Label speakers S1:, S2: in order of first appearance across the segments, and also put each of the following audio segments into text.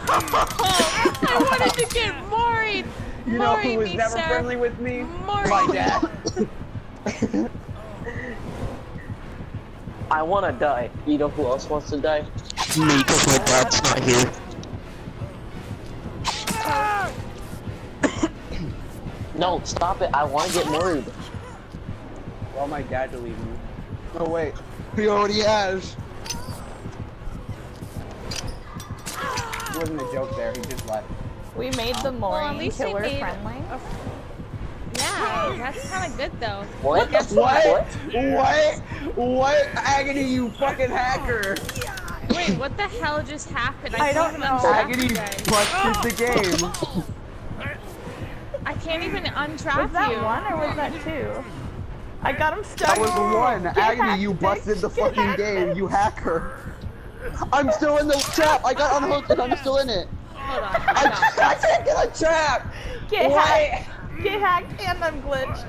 S1: Oh, I wanted to get Maury.
S2: You know who was never friendly with me?
S1: Maury.
S2: My dad.
S3: I wanna die. You know who else wants to die?
S4: Me, because my dad's not here.
S3: No, stop it. I wanna get married.
S2: Well, my dad to leave me.
S4: No, wait. He already has.
S2: It wasn't a joke there, he just left.
S5: We made the Maury
S1: least we
S5: killer
S1: made
S5: friendly.
S1: Yeah, that's kind of good though.
S3: What?
S2: What? Agony, you fucking hacker!
S1: Wait, what the hell just happened?
S5: I don't know.
S2: Agony
S1: you guys.
S2: busted the game.
S1: I can't even untrap
S5: Was that
S1: you.
S5: one or was that two? I got him stuck.
S2: That was the one.
S5: Get
S2: Agony,
S5: hacked,
S2: you
S5: bitch.
S2: busted the
S5: Get
S2: fucking
S5: hacked,
S2: game,
S5: bitch.
S2: you hacker.
S4: I'm still in the trap. I got unhooked and I'm still in it.
S1: Hold on.
S2: I can't get a trap!
S5: Get
S2: What?
S5: hacked. Get hacked and I'm glitched.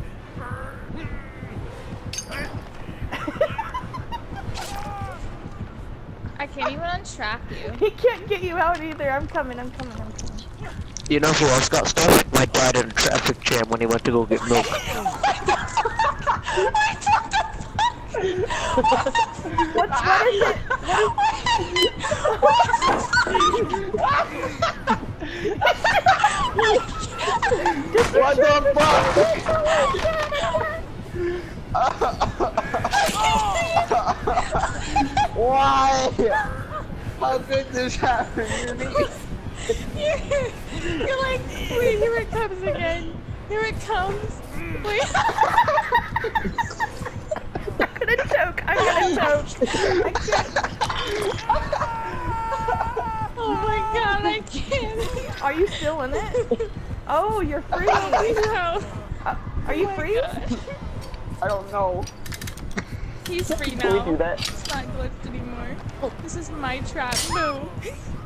S1: I can't even untrap you.
S5: He can't get you out either. I'm coming.
S4: You know who else got stuff? My dad in a traffic jam when he went to go get milk.
S5: What is it?
S2: What the fuck? Why? How could this happen to me?
S1: You're like, wait, here it comes again. Here it comes. Wait.
S5: I'm gonna choke. I can't.
S1: Oh my god, I can't.
S5: Are you still in it? Oh, you're free.
S1: No.
S5: Are you free?
S1: God.
S2: I don't know.
S1: He's free now.
S3: Can we do that?
S1: It's not glitched anymore. This is my trap. No.